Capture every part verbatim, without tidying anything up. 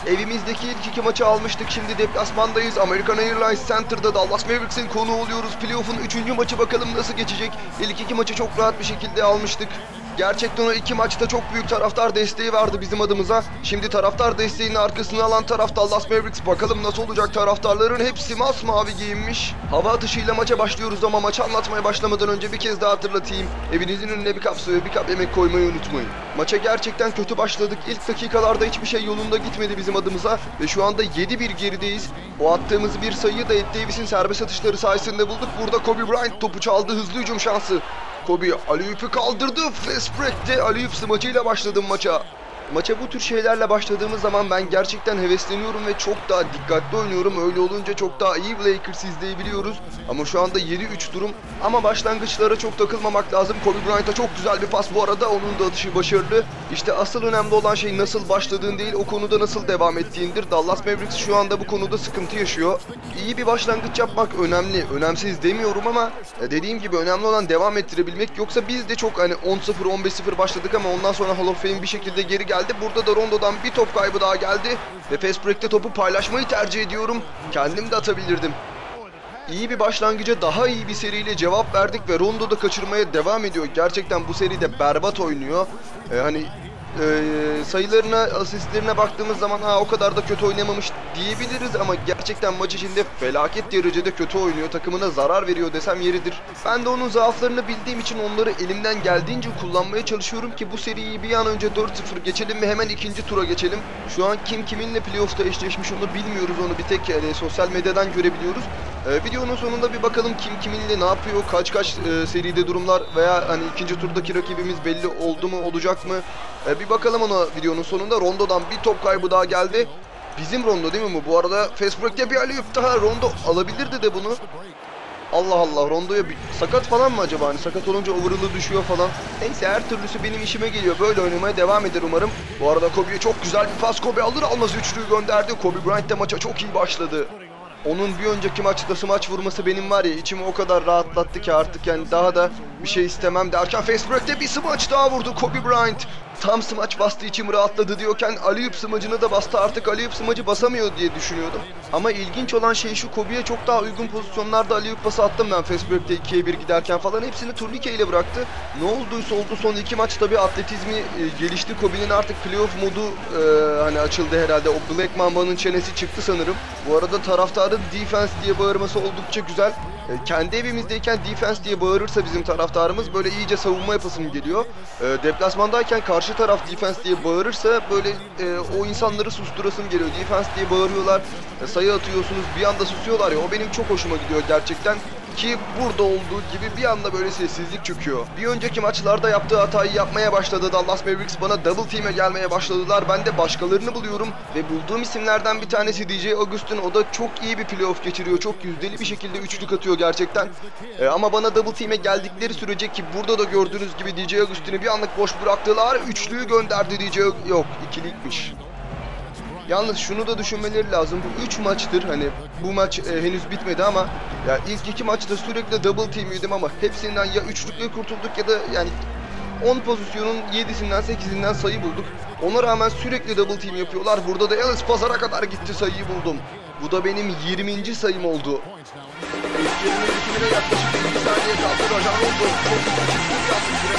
Evimizdeki ilk iki maçı almıştık. Şimdi deplasmandayız. American Airlines Center'da Dallas Mavericks'in konuğu oluyoruz. Playoff'un üçüncü maçı bakalım nasıl geçecek. İlk iki maçı çok rahat bir şekilde almıştık. Gerçekten o iki maçta çok büyük taraftar desteği vardı bizim adımıza. Şimdi taraftar desteğinin arkasını alan taraf Dallas Mavericks. Bakalım nasıl olacak, taraftarların hepsi masmavi giyinmiş. Hava atışıyla maça başlıyoruz ama maçı anlatmaya başlamadan önce bir kez daha hatırlatayım. Evinizin önüne bir kap su ve bir kap yemek koymayı unutmayın. Maça gerçekten kötü başladık. İlk dakikalarda hiçbir şey yolunda gitmedi bizim adımıza. Ve şu anda yedi bir gerideyiz. O attığımız bir sayıyı da Ed Davis'in serbest atışları sayesinde bulduk. Burada Kobe Bryant topu çaldı. Hızlı hücum şansı. Kobe alley-oop'u kaldırdı. Fast break'te alley-oop smacıyla başladım maça. Maça bu tür şeylerle başladığımız zaman ben gerçekten hevesleniyorum ve çok daha dikkatli oynuyorum. Öyle olunca çok daha iyi Lakers izleyebiliyoruz. Ama şu anda yedi üç durum. Ama başlangıçlara çok takılmamak lazım. Kobe Bryant'a çok güzel bir pas bu arada. Onun da atışı başarılı. İşte asıl önemli olan şey nasıl başladığın değil, o konuda nasıl devam ettiğindir. Dallas Mavericks şu anda bu konuda sıkıntı yaşıyor. İyi bir başlangıç yapmak önemli. Önemsiz demiyorum ama dediğim gibi önemli olan devam ettirebilmek. Yoksa biz de çok hani on sıfır on beş sıfır başladık ama ondan sonra Hall of Fame bir şekilde geri geldi. Burada da Rondo'dan bir top kaybı daha geldi. Ve fast break'te topu paylaşmayı tercih ediyorum. Kendim de atabilirdim. İyi bir başlangıca daha iyi bir seriyle cevap verdik ve Rondo da kaçırmaya devam ediyor. Gerçekten bu seride berbat oynuyor. Ee, hani e, sayılarına, asistlerine baktığımız zaman ha o kadar da kötü oynamamış diyebiliriz ama gerçekten maç içinde felaket derecede kötü oynuyor. Takımına zarar veriyor desem yeridir. Ben de onun zaaflarını bildiğim için onları elimden geldiğince kullanmaya çalışıyorum ki bu seriyi bir an önce dört sıfır geçelim ve hemen ikinci tura geçelim. Şu an kim kiminle playoff'ta eşleşmiş onu bilmiyoruz. Onu bir tek yani, sosyal medyadan görebiliyoruz. Ee, videonun sonunda bir bakalım kim kiminle ne yapıyor, kaç kaç e, seride durumlar veya hani ikinci turdaki rakibimiz belli oldu mu, olacak mı? Ee, bir bakalım ona videonun sonunda. Rondo'dan bir top kaybı daha geldi. Bizim Rondo değil mi bu? Bu arada fast break'te bir alley-oop daha. Rondo alabilirdi de bunu. Allah Allah, Rondo'ya bir sakat falan mı acaba? Hani sakat olunca overall'ı düşüyor falan. Neyse, her türlüsü benim işime geliyor. Böyle oynamaya devam eder umarım. Bu arada Kobe'ye çok güzel bir pas. Kobe alır almaz üçlüyü gönderdi. Kobe Bryant de maça çok iyi başladı. Onun bir önceki maçta smaç vurması benim var ya içimi o kadar rahatlattı ki artık yani daha da bir şey istemem derken fast break'te bir smaç daha vurdu Kobe Bryant. Tam smaç bastı, içim rahatladı diyorken alley-oop smacını da bastı. Artık alley-oop smacı basamıyor diye düşünüyordum. Ama ilginç olan şey şu, Kobe'ye çok daha uygun pozisyonlarda alley-oop pası attım ben fast break'te ikiye bir giderken falan. Hepsini turnike ile bıraktı. Ne olduysa oldu, son iki maçta bir atletizmi e, gelişti. Kobe'nin artık playoff modu e, hani açıldı herhalde. O Black Mamba'nın çenesi çıktı sanırım. Bu arada taraftarın defense diye bağırması oldukça güzel. E, kendi evimizdeyken defense diye bağırırsa bizim taraftarımız böyle iyice savunma yapasım geliyor. E, deplasmandayken karşı taraf defense diye bağırırsa böyle e, o insanları susturasım geliyor. Defense diye bağırıyorlar, e, sayı atıyorsunuz, bir anda susuyorlar ya, o benim çok hoşuma gidiyor gerçekten. Ki burada olduğu gibi bir anda böyle sessizlik çöküyor. Bir önceki maçlarda yaptığı hatayı yapmaya başladı Dallas Mavericks. Bana double team'e gelmeye başladılar. Ben de başkalarını buluyorum. Ve bulduğum isimlerden bir tanesi D J Augustin. O da çok iyi bir playoff geçiriyor. Çok yüzdeli bir şekilde üçlük atıyor gerçekten. Ee, ama bana double team'e geldikleri sürece, ki burada da gördüğünüz gibi D J Augustin'i bir anlık boş bıraktılar. Üçlüyü gönderdi D J. Yok, ikilikmiş. Yalnız şunu da düşünmeleri lazım. Bu üç maçtır, hani bu maç e, henüz bitmedi ama ya ilk iki maçta sürekli double team yedim ama hepsinden ya üçlükle kurtulduk ya da yani on pozisyonun yedisinden sekizinden sayı bulduk. Ona rağmen sürekli double team yapıyorlar. Burada da Ellis Pazar'a kadar gitti, sayıyı buldum. Bu da benim yirminci sayım oldu. İlk yarının bitimine yaklaşık elli saniye kaldı. Rajan Rondo çok çıktı bir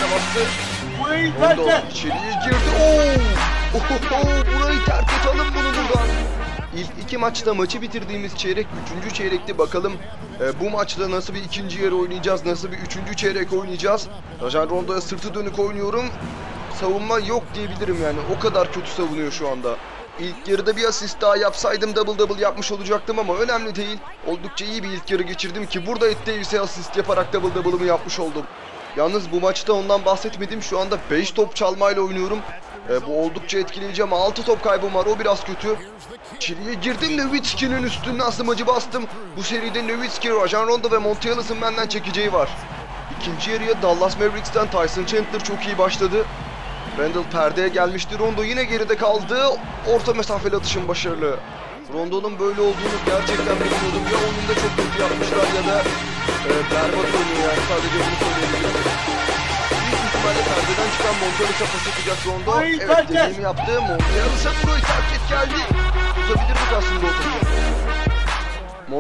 anda sürene bastı. Rondo içeriye girdi. Oo! Ohoho, burayı terk et, alın bunu buradan. İlk iki maçta maçı bitirdiğimiz çeyrek üçüncü çeyrekti. Bakalım e, bu maçta nasıl bir ikinci yarı oynayacağız, nasıl bir üçüncü çeyrek oynayacağız. Rajan Rondo'ya sırtı dönük oynuyorum. Savunma yok diyebilirim yani, o kadar kötü savunuyor şu anda. İlk yarıda bir asist daha yapsaydım double double yapmış olacaktım ama önemli değil. Oldukça iyi bir ilk yarı geçirdim ki burada Ed Davis'e asist yaparak double double'ımı yapmış oldum. Yalnız bu maçta ondan bahsetmedim. Şu anda beş top çalmayla oynuyorum. E, bu oldukça etkileyici ama altı top kaybım var, o biraz kötü. İçeriye girdim, Nowitzki'nin üstünden smacı bastım. Bu seride Nowitzki, Rajan Rondo ve Monte Ellis'in benden çekeceği var. İkinci yarıya Dallas Mavericks'ten Tyson Chandler çok iyi başladı. Randall perdeye gelmişti. Rondo yine geride kaldı. Orta mesafeli atışın başarılı. Rondo'nun böyle olduğunu gerçekten bilmiyordum. Ya oyunda çok kötü yapmışlar ya da e, berbat oynuyor yani, sadece bunu söyleyebilirim. Büyük ihtimalle perdeden çıkan Monte Ellis'e pas atacak Rondo. Evet, dediğimi yaptı. Monte Ellis'e burayı terk et geldi.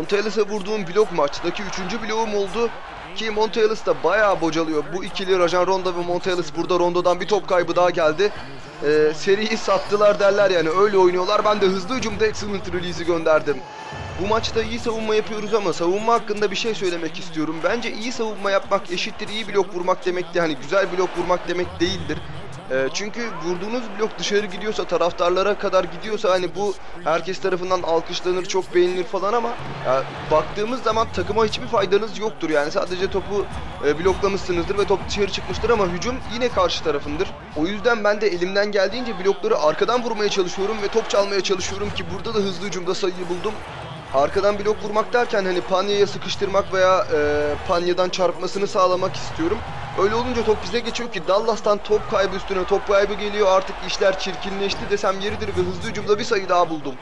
Monta Ellis'e vurduğum blok maçtaki üçüncü bloğum oldu. Ki Monta Ellis da bayağı bocalıyor. Bu ikili Rajon Rondo ve Monta Ellis burada. Rondo'dan bir top kaybı daha geldi. Ee, seriyi sattılar derler yani, öyle oynuyorlar. Ben de hızlı hücumda excellent release'i gönderdim. Bu maçta iyi savunma yapıyoruz ama savunma hakkında bir şey söylemek istiyorum. Bence iyi savunma yapmak eşittir iyi blok vurmak demek de, hani güzel blok vurmak demek değildir. E, çünkü vurduğunuz blok dışarı gidiyorsa, taraftarlara kadar gidiyorsa, hani bu herkes tarafından alkışlanır, çok beğenilir falan ama ya, baktığımız zaman takıma hiçbir faydanız yoktur. Yani sadece topu e, bloklamışsınızdır ve top dışarı çıkmıştır ama hücum yine karşı tarafındır. O yüzden ben de elimden geldiğince blokları arkadan vurmaya çalışıyorum ve top çalmaya çalışıyorum ki burada da hızlı hücumda sayıyı buldum. Arkadan blok vurmak derken hani Panya'ya sıkıştırmak veya e, Panya'dan çarpmasını sağlamak istiyorum. Öyle olunca top bize geçiyor ki Dallas'tan top kaybı üstüne top kaybı geliyor. Artık işler çirkinleşti desem yeridir ve hızlı hücumda bir sayı daha buldum.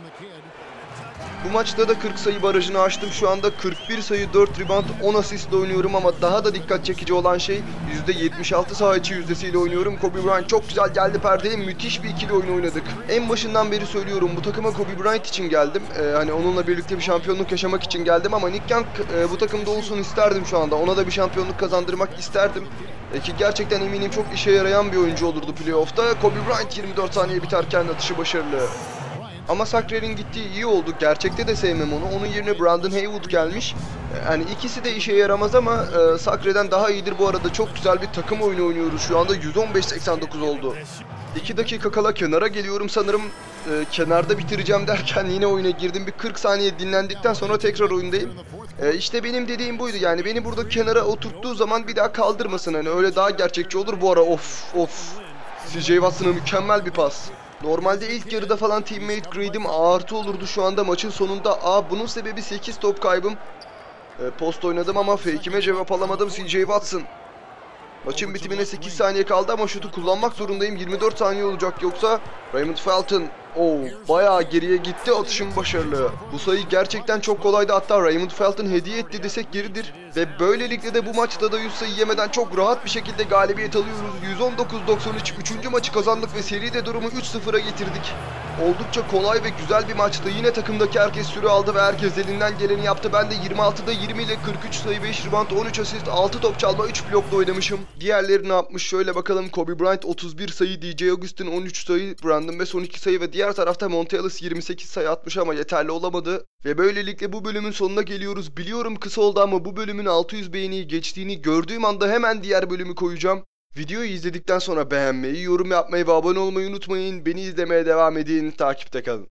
Bu maçta da kırk sayı barajını aştım. Şu anda kırk bir sayı, dört rebound, on asistle oynuyorum ama daha da dikkat çekici olan şey yüzde yetmiş altı saha içi yüzdesiyle oynuyorum. Kobe Bryant çok güzel geldi perdeye. Müthiş bir ikili oyun oynadık. En başından beri söylüyorum, bu takıma Kobe Bryant için geldim. Ee, hani onunla birlikte bir şampiyonluk yaşamak için geldim ama Nick Young e, bu takımda olsun isterdim şu anda. Ona da bir şampiyonluk kazandırmak isterdim. E, ki gerçekten eminim çok işe yarayan bir oyuncu olurdu playoff'ta. Kobe Bryant yirmi dört saniye biterken atışı başarılı. Ama Sacre'nin gittiği iyi oldu. Gerçekte de sevmem onu. Onun yerine Brandon Haywood gelmiş. Yani ikisi de işe yaramaz ama e, Sacre'den daha iyidir bu arada. Çok güzel bir takım oyunu oynuyoruz. Şu anda yüz on beş seksen dokuz oldu. iki dakika kala kenara geliyorum sanırım. E, kenarda bitireceğim derken yine oyuna girdim. Bir kırk saniye dinlendikten sonra tekrar oyundayım. E, işte benim dediğim buydu. Yani beni burada kenara oturttuğu zaman bir daha kaldırmasın. Hani öyle daha gerçekçi olur. Bu ara of of. C J Watson'a mükemmel bir pas. Normalde ilk yarıda falan teammate grade'im artı olurdu, şu anda maçın sonunda A. Bunun sebebi sekiz top kaybım. E, post oynadım ama fake'ime cevap alamadım. C J Watson. Maçın bitimine sekiz saniye kaldı ama şutu kullanmak zorundayım. yirmi dört saniye olacak yoksa. Raymond Felton. Oo, bayağı geriye gitti, atışım başarılı. Bu sayı gerçekten çok kolaydı, hatta Raymond Felton hediye etti desek yeridir. Ve böylelikle de bu maçta da yüz sayı yemeden çok rahat bir şekilde galibiyet alıyoruz. yüz on dokuz doksan üç üçüncü maçı kazandık ve seride durumu üç sıfıra getirdik. Oldukça kolay ve güzel bir maçtı. Yine takımdaki herkes süre aldı ve herkes elinden geleni yaptı. Ben de yirmi altıda yirmi ile kırk üç sayı, beş rebound, on üç asist, altı top çalma, üç blokla oynamışım. Diğerleri ne yapmış şöyle bakalım. Kobe Bryant otuz bir sayı, D J Augustin on üç sayı, Brandon West on iki sayı ve diğer tarafta Monta Ellis yirmi sekiz sayı atmış ama yeterli olamadı. Ve böylelikle bu bölümün sonuna geliyoruz. Biliyorum kısa oldu ama bu bölümün altı yüz beğeniyi geçtiğini gördüğüm anda hemen diğer bölümü koyacağım. Videoyu izledikten sonra beğenmeyi, yorum yapmayı ve abone olmayı unutmayın. Beni izlemeye devam edin. Takipte kalın.